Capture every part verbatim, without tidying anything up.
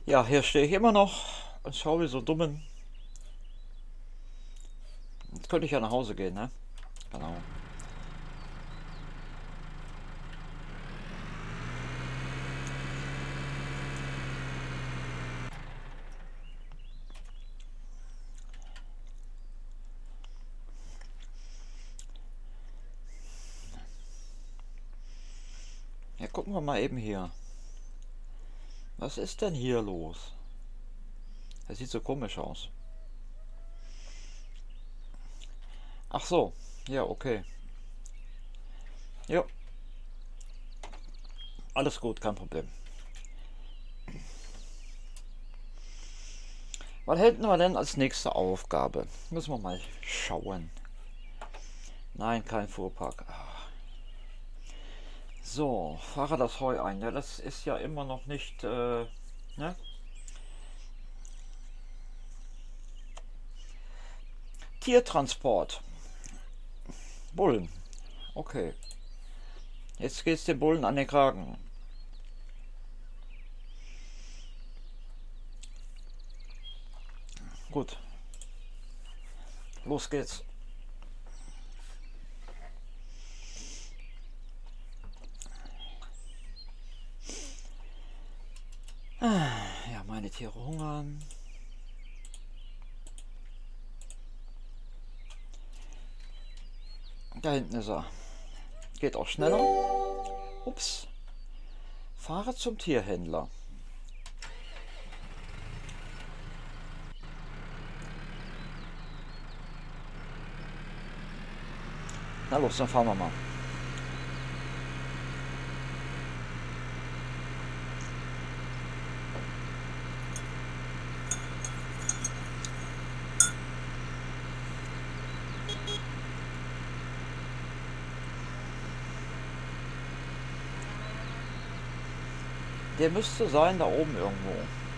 Ja, hier stehe ich immer noch und schaue wie so dummen. Jetzt könnte ich ja nach Hause gehen, ne? Genau. Ja, gucken wir mal eben hier. Was ist denn hier los? Das sieht so komisch aus. Ach so. Ja, okay. Ja. Alles gut, kein Problem. Was hätten wir denn als nächste Aufgabe? Müssen wir mal schauen. Nein, kein Fuhrpark. So, fahre das Heu ein. Ja, das ist ja immer noch nicht, äh, ne? Tiertransport. Bullen. Okay. Jetzt geht's den Bullen an den Kragen. Gut. Los geht's. Ja, meine Tiere hungern. Da hinten ist er. Geht auch schneller. Ups. Fahre zum Tierhändler. Na los, dann fahren wir mal. Der müsste sein da oben irgendwo.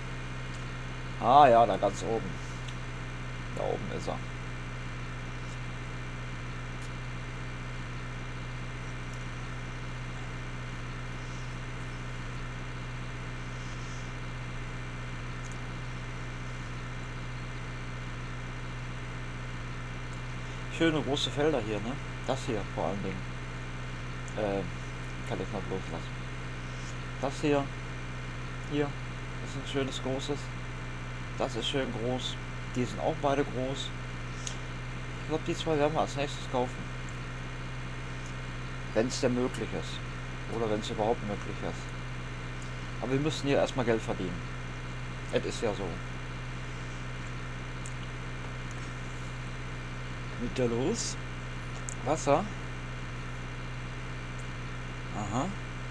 Ah ja, da ganz oben. Da oben ist er. Schöne große Felder hier, ne? Das hier vor allen Dingen. Äh, kann ich mal loslassen. Das hier. Hier. Das ist ein schönes großes. Das ist schön groß. Die sind auch beide groß. Ich glaube, die zwei werden wir als nächstes kaufen. Wenn es denn möglich ist. Oder wenn es überhaupt möglich ist. Aber wir müssen hier erstmal Geld verdienen. Es ist ja so. Mit der los? Wasser? Aha.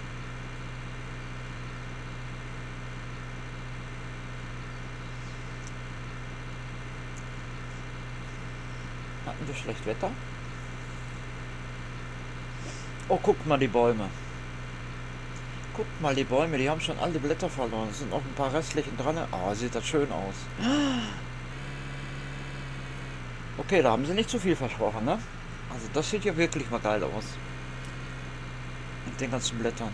Hatten wir schlecht Wetter? Oh, guckt mal die Bäume. Guckt mal die Bäume, die haben schon alle Blätter verloren. Es sind noch ein paar restlichen dran. Oh, sieht das schön aus. Okay, da haben sie nicht zu viel versprochen, ne? Also das sieht ja wirklich mal geil aus. Mit den ganzen Blättern.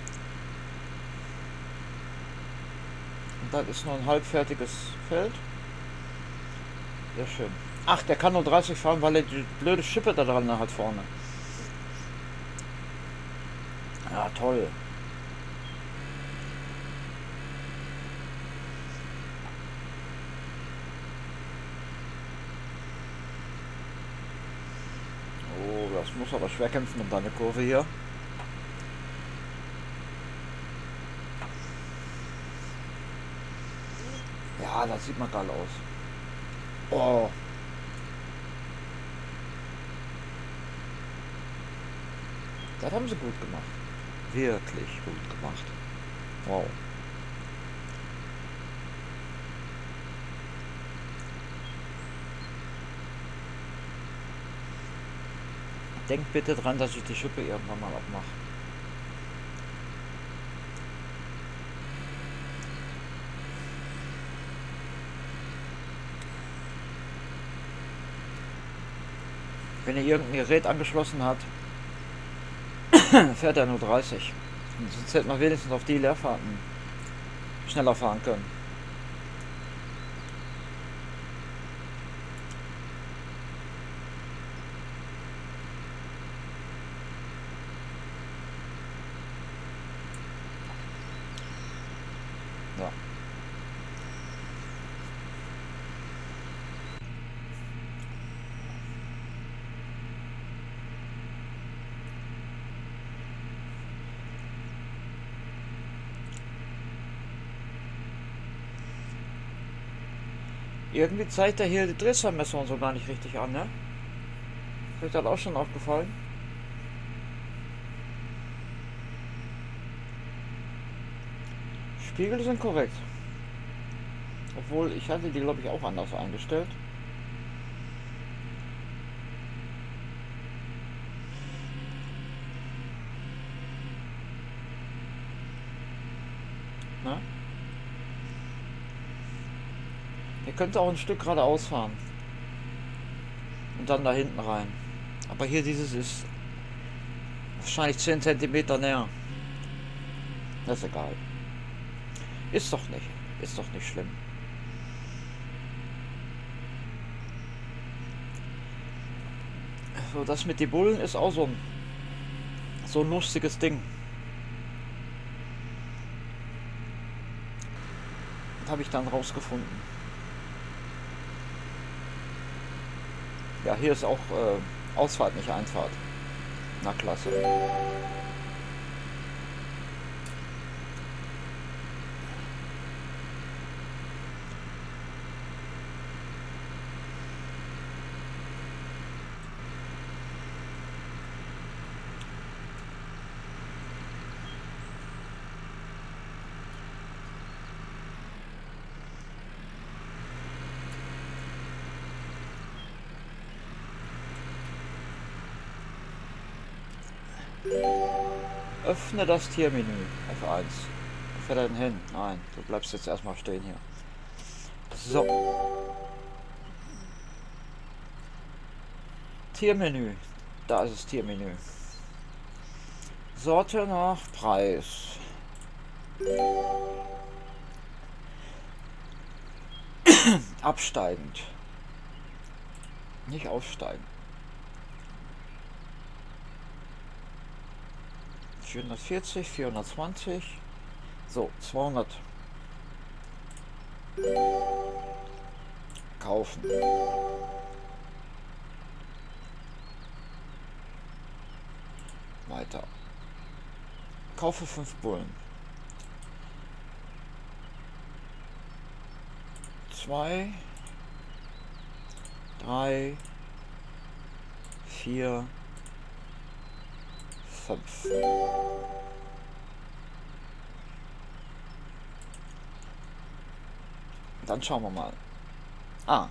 Und das ist noch ein halbfertiges Feld. Sehr schön. Ach, der kann nur dreißig fahren, weil er die blöde Schippe da dran hat vorne. Ja, toll. Oh, das muss aber schwer kämpfen um deine Kurve hier. Ja, das sieht mal geil aus. Oh. Das haben sie gut gemacht. Wirklich gut gemacht. Wow. Denkt bitte dran, dass ich die Schippe irgendwann mal abmache. Wenn ihr irgendein Gerät angeschlossen hat, fährt er nur dreißig. Und sonst hätten wir wenigstens auf die Leerfahrten schneller fahren können. Ja. Irgendwie zeigt er hier die Drehzahlmesser und so gar nicht richtig an, ne? Ist euch das auch schon aufgefallen? Spiegel sind korrekt. Obwohl, ich hatte die, glaube ich, auch anders eingestellt. Ne? Ihr könnt auch ein Stück geradeaus fahren. Und dann da hinten rein. Aber hier dieses ist wahrscheinlich zehn Zentimeter näher. Das ist egal. Ist doch nicht. Ist doch nicht schlimm. So, das mit den Bullen ist auch so ein, so ein lustiges Ding. Das habe ich dann rausgefunden. Ja, hier ist auch äh, Ausfahrt, nicht Einfahrt. Na klasse. Öffne das Tiermenü. F eins. Wo fährt er denn hin? Nein, du bleibst jetzt erstmal stehen hier. So. Tiermenü. Da ist das Tiermenü. Sorte nach Preis. Absteigend. Nicht aufsteigen. vierhundertvierzig, vierhundertzwanzig. So, zweihundert. Kaufen. Weiter. Kaufe fünf Bullen. Zwei. Drei. Vier. Fünf. Dann schauen wir mal. Ah.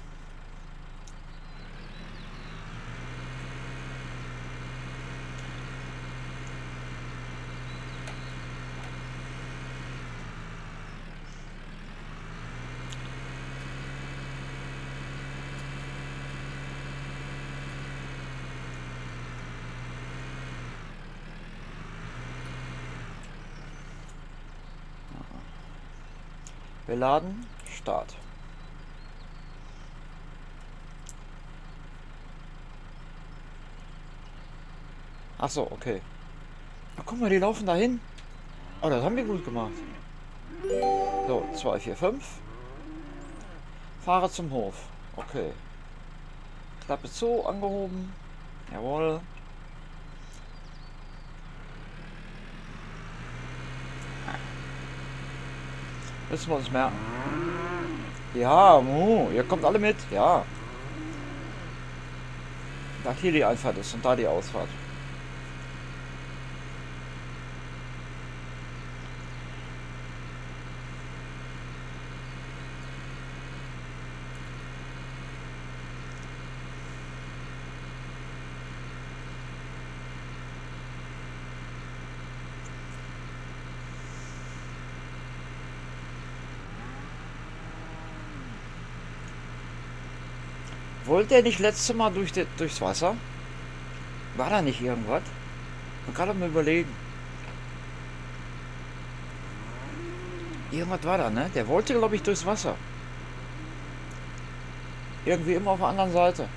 Wir laden. Start. Ach so, okay. Na, guck mal, die laufen dahin. Oh, das haben wir gut gemacht. So, zwei, vier, fünf. Fahre zum Hof. Okay. Klappe zu, angehoben. Jawohl. Müssen wir uns merken. Ja, mu, ihr kommt alle mit. Ja. Da hier die Einfahrt ist und da die Ausfahrt. Wollte er nicht letzte Mal durch die, durchs Wasser? War da nicht irgendwas? Man kann doch mal überlegen. Irgendwas war da, ne? Der wollte, glaube ich, durchs Wasser. Irgendwie immer auf der anderen Seite.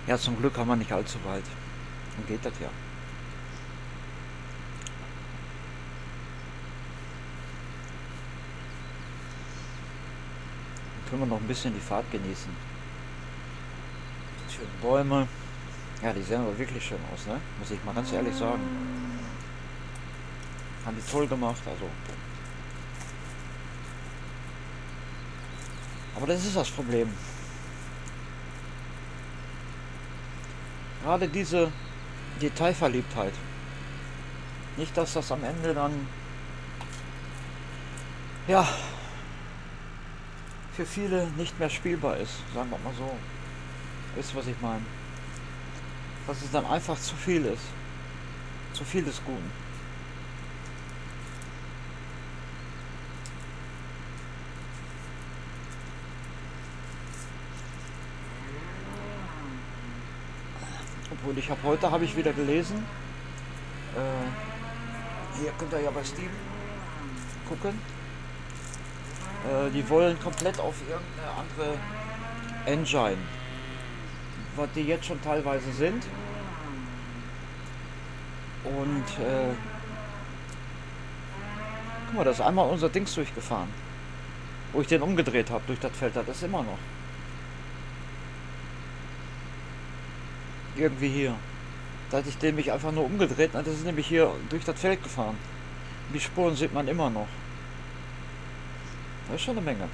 Ja, zum Glück haben wir nicht allzu weit. Dann geht das ja. Dann können wir noch ein bisschen die Fahrt genießen. Die schönen Bäume. Ja, die sehen aber wirklich schön aus, ne? Muss ich mal ganz ehrlich sagen. Haben die toll gemacht, also. Aber das ist das Problem. Gerade diese Detailverliebtheit. Nicht, dass das am Ende dann, ja, für viele nicht mehr spielbar ist, sagen wir mal so. Wisst ihr, was ich meine? Dass es dann einfach zu viel ist. Zu viel des Guten. Obwohl, ich habe heute, habe ich wieder gelesen, äh, hier könnt ihr ja bei Steam gucken, äh, die wollen komplett auf irgendeine andere Engine, was die jetzt schon teilweise sind, und äh, guck mal, da ist einmal unser Dings durchgefahren, wo ich den umgedreht habe durch das Feld, das ist immer noch. Irgendwie hier. Da hatte ich den mich einfach nur umgedreht. Das ist nämlich hier durch das Feld gefahren. Die Spuren sieht man immer noch. Das ist schon eine Menge.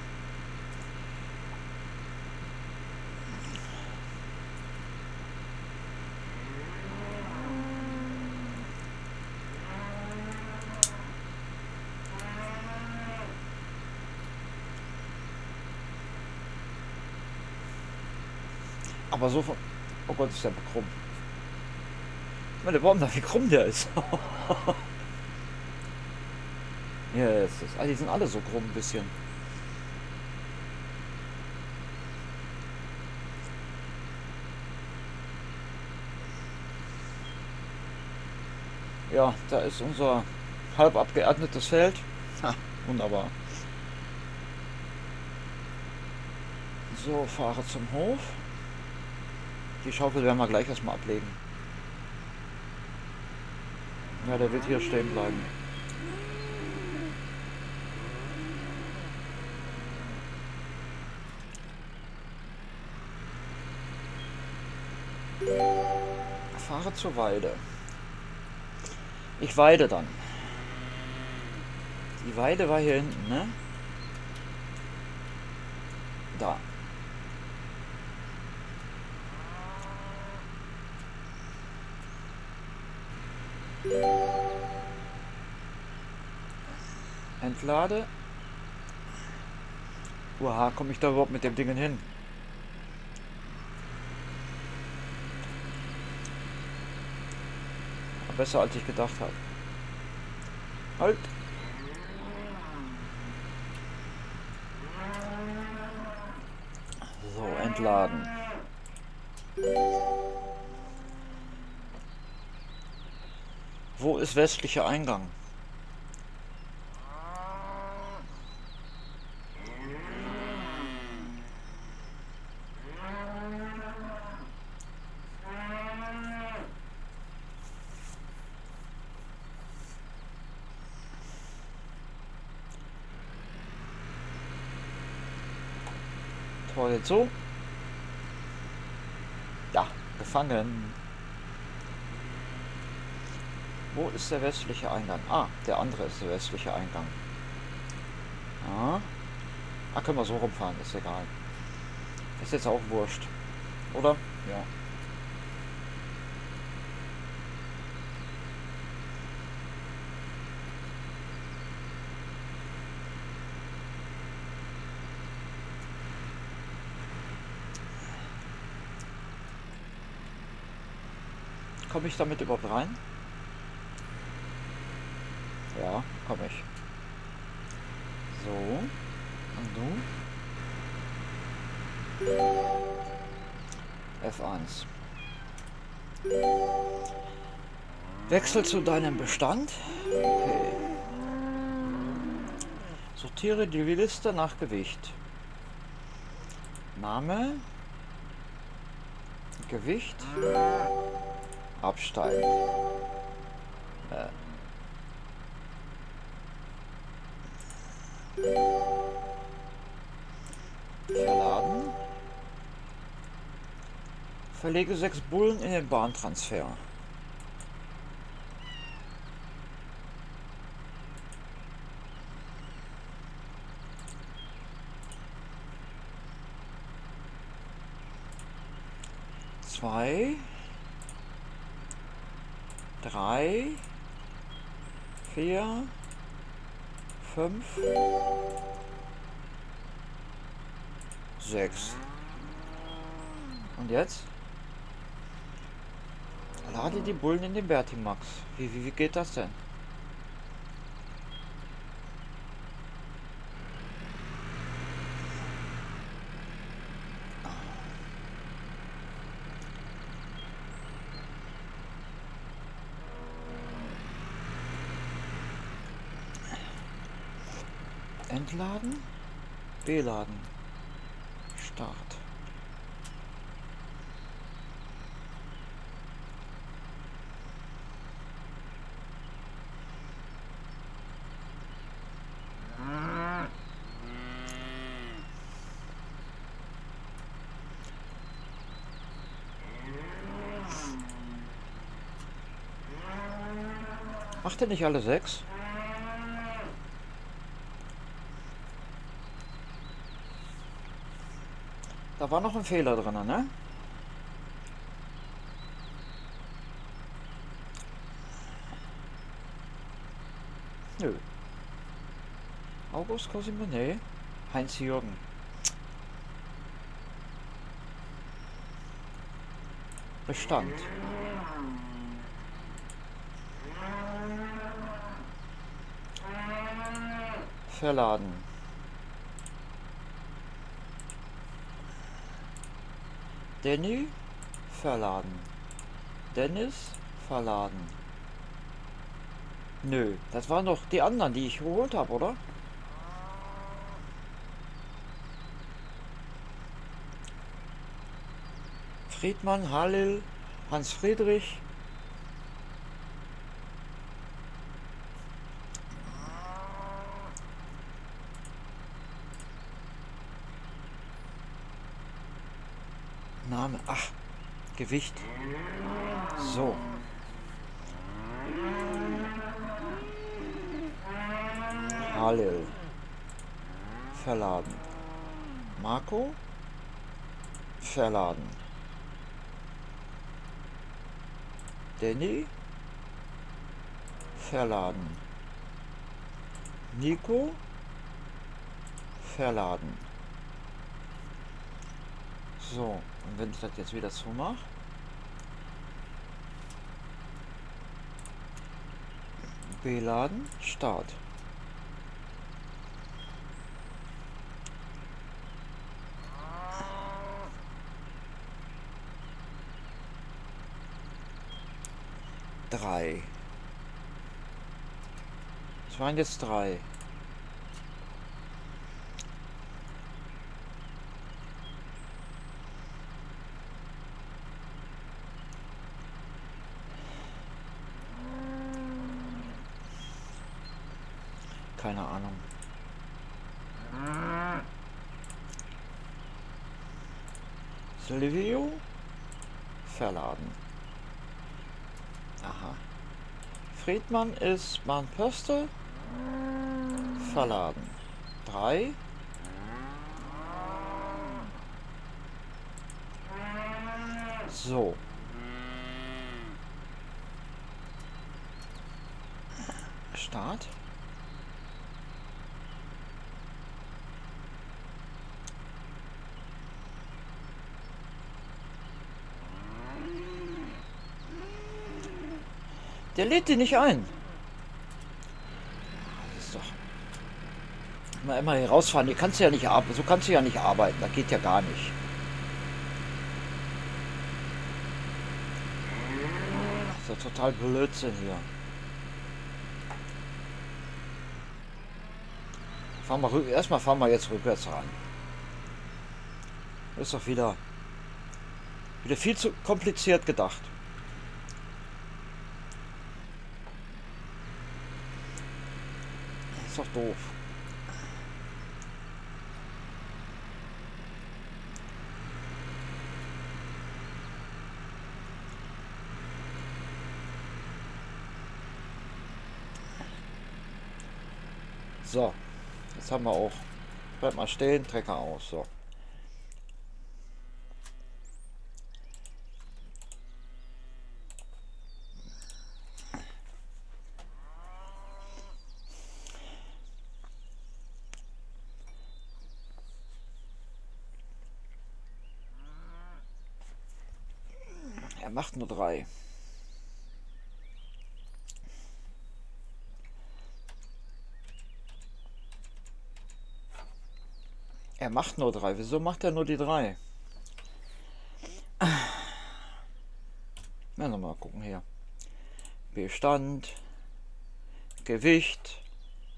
Aber so von... Oh Gott, ist der krumm. Meine Baum da, wie krumm der ist. Ja, ist das. Also die sind alle so krumm ein bisschen. Ja, da ist unser halb abgeerdnetes Feld. Ha, wunderbar. So, fahre zum Hof. Die Schaufel werden wir gleich erstmal ablegen. Ja, der wird hier stehen bleiben. Fahre zur Weide. Ich weide dann. Die Weide war hier hinten, ne? Da. Entlade. Uha, komme ich da überhaupt mit dem Ding hin? Besser als ich gedacht habe. Halt! So, entladen. Wo ist westlicher Eingang? Tor jetzt so. Ja, gefangen. Wo ist der westliche Eingang? Ah, der andere ist der westliche Eingang. Ah, ah können wir so rumfahren, ist egal. Ist jetzt auch wurscht. Oder? Ja. Komme ich damit überhaupt rein? Ja, komme ich. So. Und du? F eins. Wechsel zu deinem Bestand. Okay. Sortiere die Liste nach Gewicht. Name. Gewicht. Absteigen. Äh. Verladen. Verlege sechs Bullen in den Bahntransfer. Zwei, drei, vier, fünf, sechs. Und jetzt? Lade die Bullen in den Vertimax. Wie, wie, wie geht das denn? Entladen, beladen, Start. Macht er nicht alle sechs? Da war noch ein Fehler drin, ne? Nö. August Cosimo, nee. Heinz Jürgen. Bestand. Verladen. Danny, verladen. Dennis, verladen. Nö, das waren doch die anderen, die ich geholt habe, oder? Friedmann, Halil, Hans Friedrich. Name, ach, Gewicht. So. Halil. Verladen. Marco. Verladen. Danny. Verladen. Nico. Verladen. So, und wenn ich das jetzt wieder zumache, beladen, Start. Drei. Es waren jetzt drei. Keine Ahnung. Silvio. Verladen. Aha. Friedmann ist Bahnpöste. Verladen. Drei. So. Start. Der lädt die nicht ein. Das ist doch... Mal immer hier rausfahren. Hier kannst du ja nicht arbeiten. So kannst du ja nicht arbeiten. Das geht ja gar nicht. Das ist doch total Blödsinn hier. Fahren wir erstmal fahren wir jetzt rückwärts ran. Ist doch wieder... Wieder viel zu kompliziert gedacht. Das ist doch doof. So, jetzt haben wir auch. Bleib mal stehen, Trecker aus. So. Er macht nur drei. Er macht nur drei. Wieso macht er nur die drei? Ja, nochmal gucken hier. Bestand. Gewicht.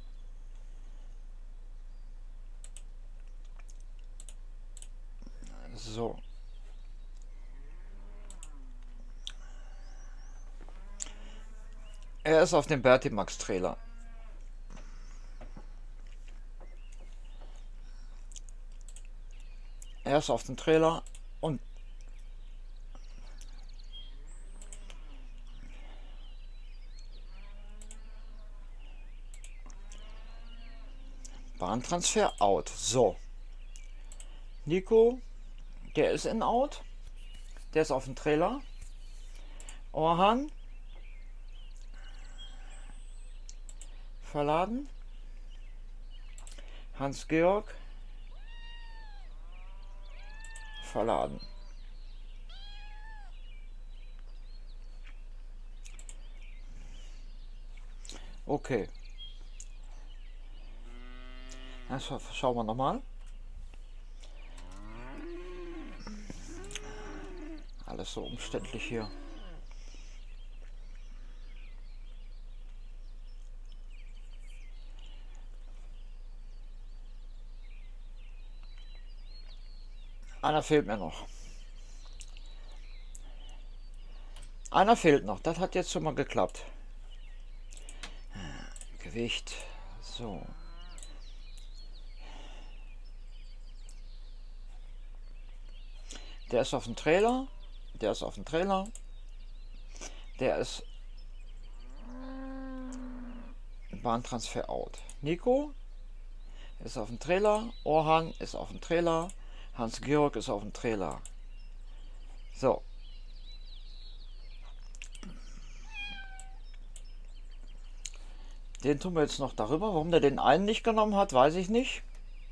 So. Er ist auf dem Bertimax Trailer. Er ist auf dem Trailer und Bahntransfer out. So. Nico, der ist in out. Der ist auf dem Trailer. Orhan. Verladen. Hans-Georg. Verladen. Okay. Das schauen wir nochmal. Alles so umständlich hier. Einer fehlt mir noch. Einer fehlt noch. Das hat jetzt schon mal geklappt. Gewicht. So. Der ist auf dem Trailer. Der ist auf dem Trailer. Der ist Bahntransfer out. Nico ist auf dem Trailer. Orhan ist auf dem Trailer. Hans-Georg ist auf dem Trailer. So. Den tun wir jetzt noch darüber. Warum der den einen nicht genommen hat, weiß ich nicht.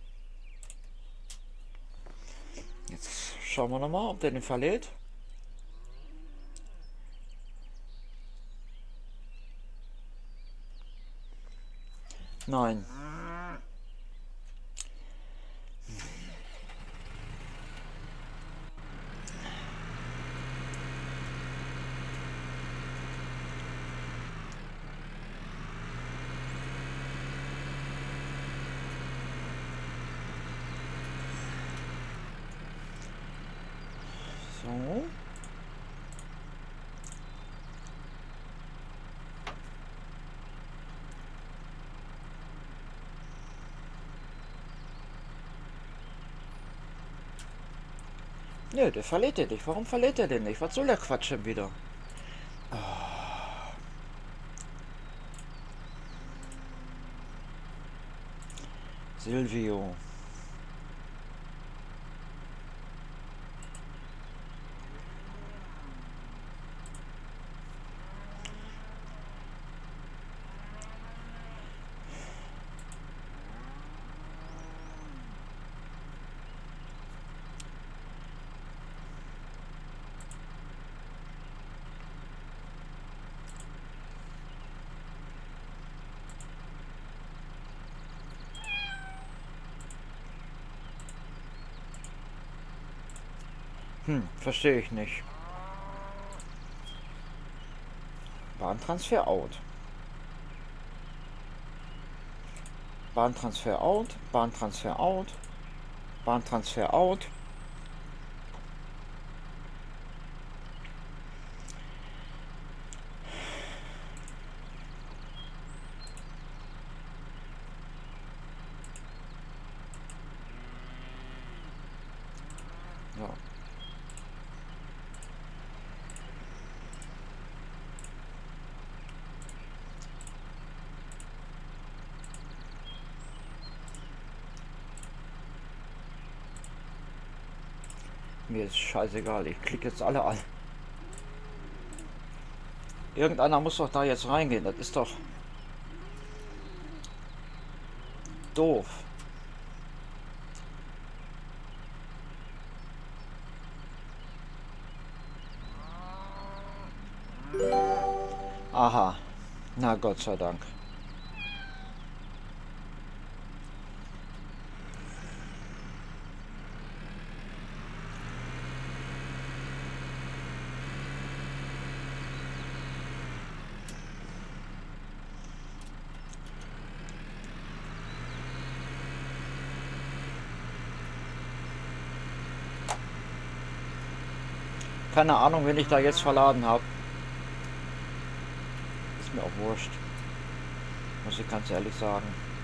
Jetzt schauen wir nochmal, ob der den verlädt. Nein. So. Nö, der verlädt den nicht. Warum verlädt er den nicht? Was soll der Quatsch denn wieder? Oh. Silvio. Hm, verstehe ich nicht. Bahntransfer out. Bahntransfer out. Bahntransfer out. Bahntransfer out. Ja. Mir ist scheißegal, ich klicke jetzt alle an. Irgendeiner muss doch da jetzt reingehen, das ist doch doof. Aha, na Gott sei Dank. Keine Ahnung, wen ich da jetzt verladen habe. Ist mir auch wurscht. Muss ich ganz ehrlich sagen.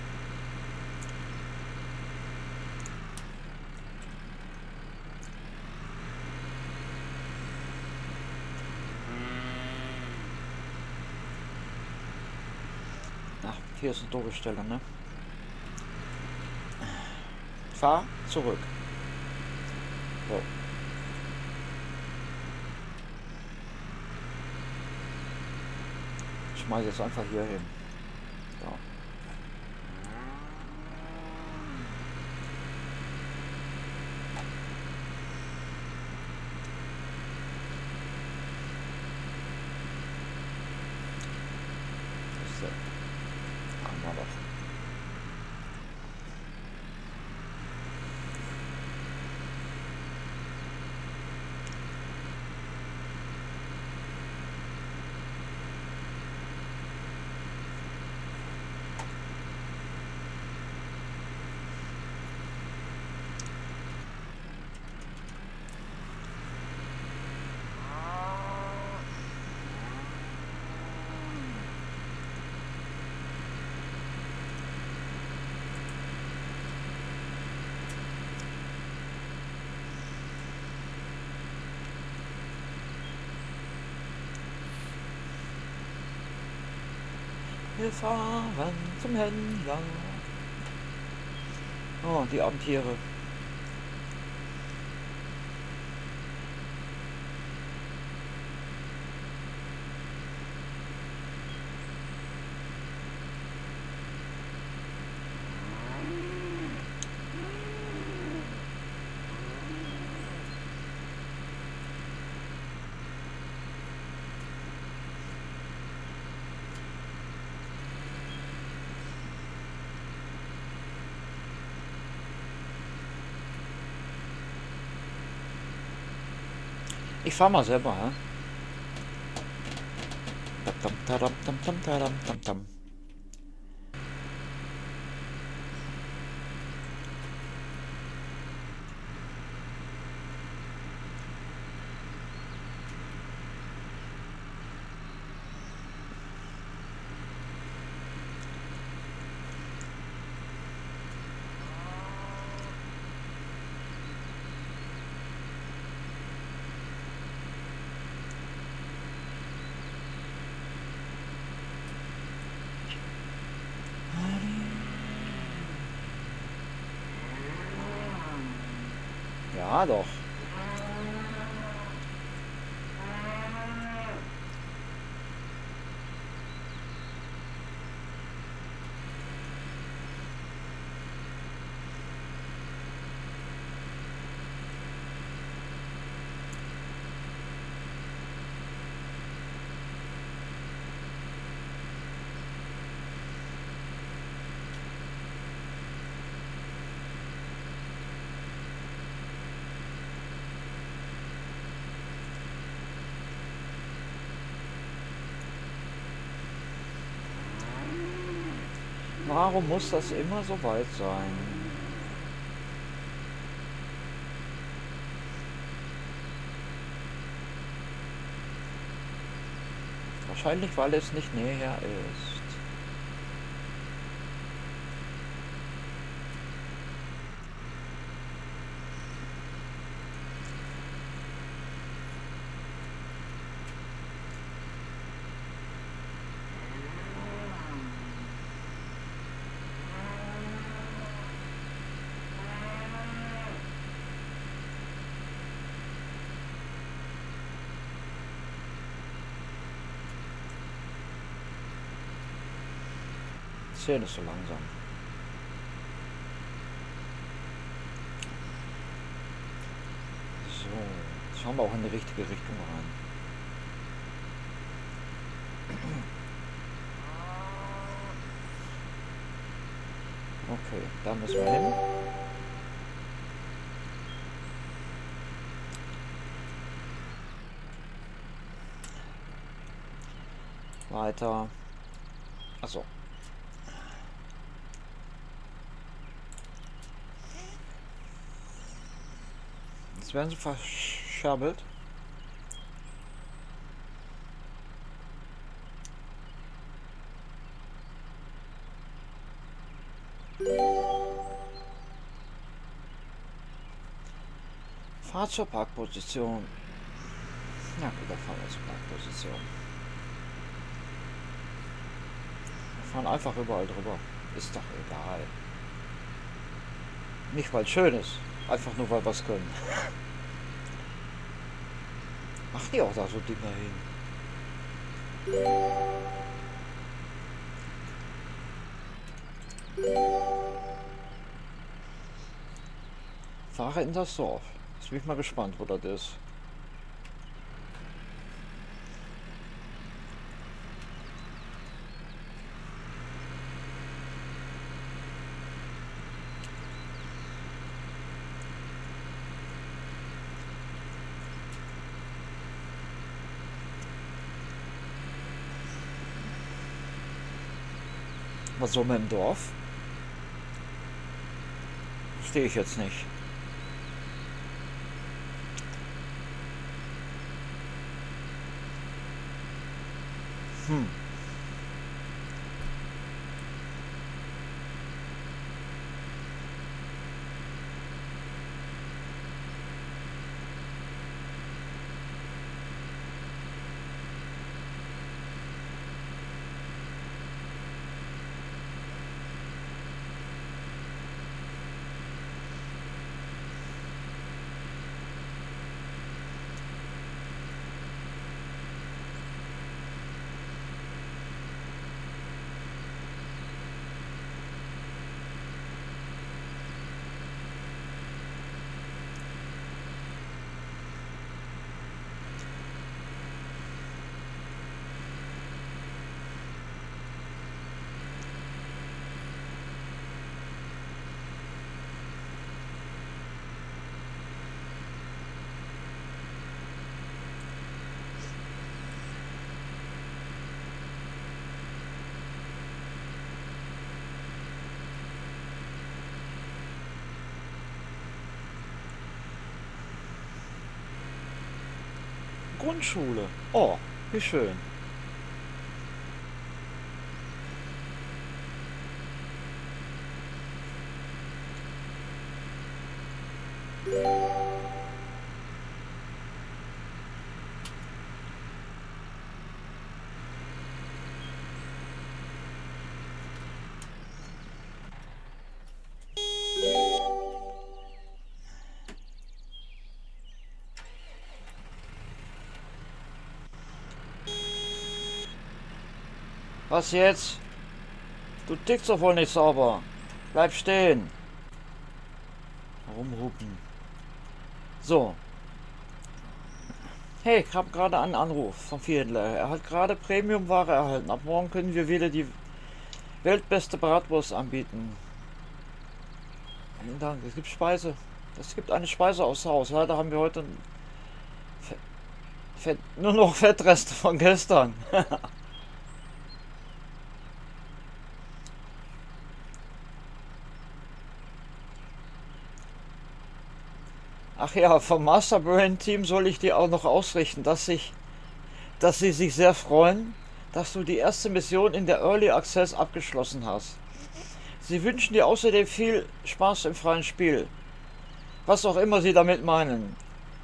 Ach, hier ist eine doofe Stelle, ne? Fahr zurück. So. Ich schmeiße jetzt einfach hier hin. So. Das äh, haben wir doch. Wir fahren zum Händler. Oh, die armen Tiere. Ich fahr mal selber, hä? Tam, tam, tam, tam, tam, tam, tam. Ja, doch. Warum muss das immer so weit sein? Wahrscheinlich, weil es nicht näher ist. passieren ist so langsam. So, schauen wir auch in die richtige Richtung rein. Okay, da müssen wir hin. Weiter. Achso. Jetzt werden sie verscherbelt. Fahr zur Parkposition. Ja gut, dann fahren wir zur Parkposition. Wir fahren einfach überall drüber. Ist doch egal. Nicht weil es schön ist. Einfach nur weil wir es können. Mach die auch da so Dinger hin. Fahre in das Dorf. Jetzt bin ich mal gespannt, wo das ist. Was soll man im Dorf? Verstehe ich jetzt nicht. Hm. Grundschule. Oh, wie schön. Was jetzt? Du tickst doch wohl nicht sauber. Bleib stehen. Rumhupen. So. Hey, ich habe gerade einen Anruf vom Viehhändler. Er hat gerade Premium-Ware erhalten. Ab morgen können wir wieder die weltbeste Bratwurst anbieten. Vielen Dank. Es gibt Speise. Es gibt eine Speise aus Haus. Leider haben wir heute Fett, Fett, nur noch Fettreste von gestern. Ach ja, vom Master Brain Team soll ich dir auch noch ausrichten, dass ich, dass sie sich sehr freuen, dass du die erste Mission in der Early Access abgeschlossen hast. Sie wünschen dir außerdem viel Spaß im freien Spiel. Was auch immer sie damit meinen.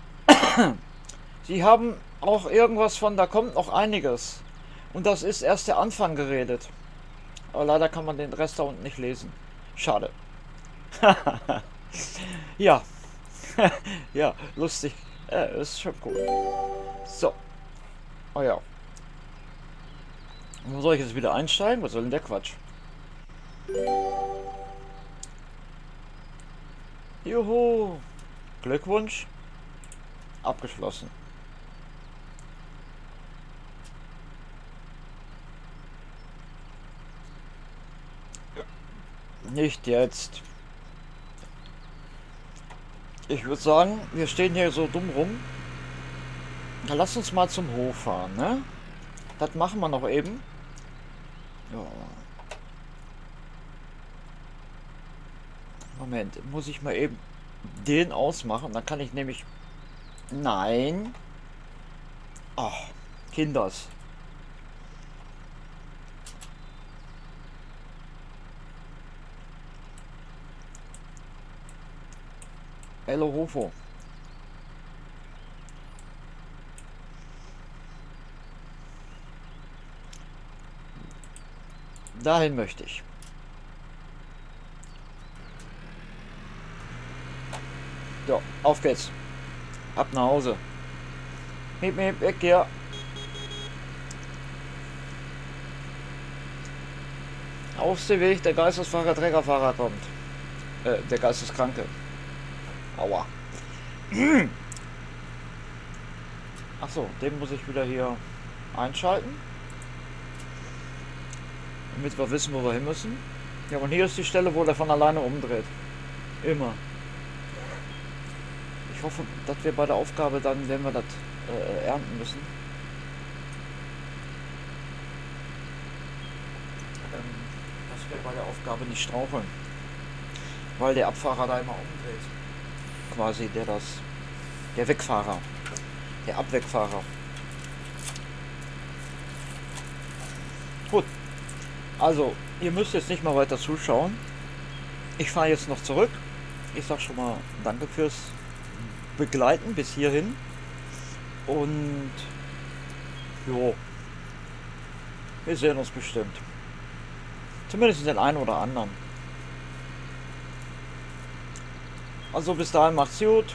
Sie haben auch irgendwas von, da kommt noch einiges. Und das ist erst der Anfang geredet. Aber leider kann man den Rest da unten nicht lesen. Schade. Ja. Ja, lustig. Äh, ist schon cool. So. Oh ja. Wo soll ich jetzt wieder einsteigen? Was soll denn der Quatsch? Juhu! Glückwunsch! Abgeschlossen. Nicht jetzt. Ich würde sagen, wir stehen hier so dumm rum. Dann lass uns mal zum Hof fahren, ne? Das machen wir noch eben. Ja. Moment, muss ich mal eben den ausmachen. Dann kann ich nämlich... Nein. Ach, Kinders. Hello Hofo. Dahin möchte ich. So, auf geht's. Ab nach Hause. Miep, miep, weg hier. Aus dem Weg, der Geistesfahrer, Trägerfahrer kommt. Äh, der Geisteskranke. Aua. Achso, den muss ich wieder hier einschalten. Damit wir wissen, wo wir hin müssen. Ja, und hier ist die Stelle, wo der von alleine umdreht. Immer. Ich hoffe, dass wir bei der Aufgabe dann, wenn wir das äh, ernten müssen, ähm, dass wir bei der Aufgabe nicht straucheln. Weil der Abfahrer da immer umdreht. Quasi der das... Der Wegfahrer. Der Abwegfahrer. Gut. Also, ihr müsst jetzt nicht mal weiter zuschauen. Ich fahre jetzt noch zurück. Ich sag schon mal danke fürs Begleiten bis hierhin. Und jo, wir sehen uns bestimmt. Zumindest den einen oder anderen. Also bis dahin macht's gut.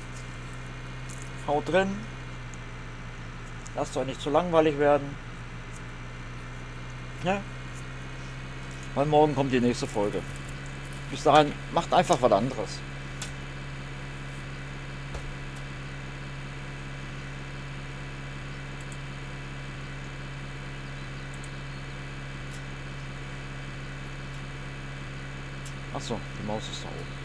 Haut drin. Lasst euch nicht zu langweilig werden. Ja? Weil morgen kommt die nächste Folge. Bis dahin macht einfach was anderes. Achso, die Maus ist da oben.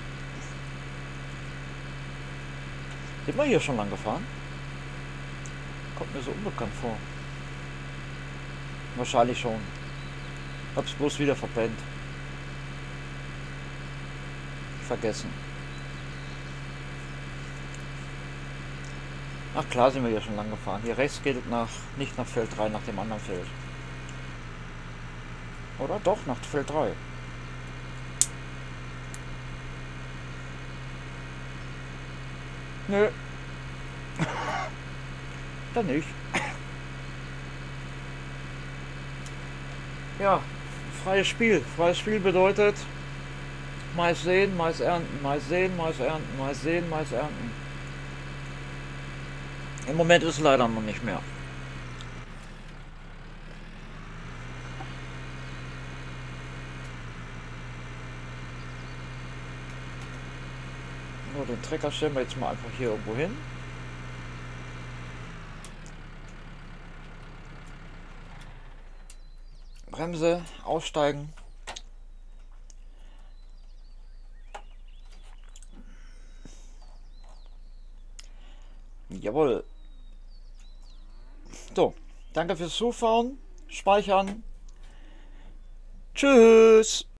Sind wir hier schon lang gefahren? Kommt mir so unbekannt vor. Wahrscheinlich schon. Hab's bloß wieder verpennt. Vergessen. Ach klar, sind wir hier schon lang gefahren. Hier rechts geht es nach, nicht nach Feld drei, nach dem anderen Feld. Oder doch, nach Feld drei. Nö. Dann nicht. Ja, freies Spiel. Freies Spiel bedeutet Mais sehen, Mais ernten, Mais sehen, Mais ernten, Mais sehen, Mais ernten. Im Moment ist es leider noch nicht mehr. So, den Trecker stellen wir jetzt mal einfach hier irgendwo hin. Bremse, aussteigen. Jawohl. So, danke fürs Zuschauen. Speichern. Tschüss.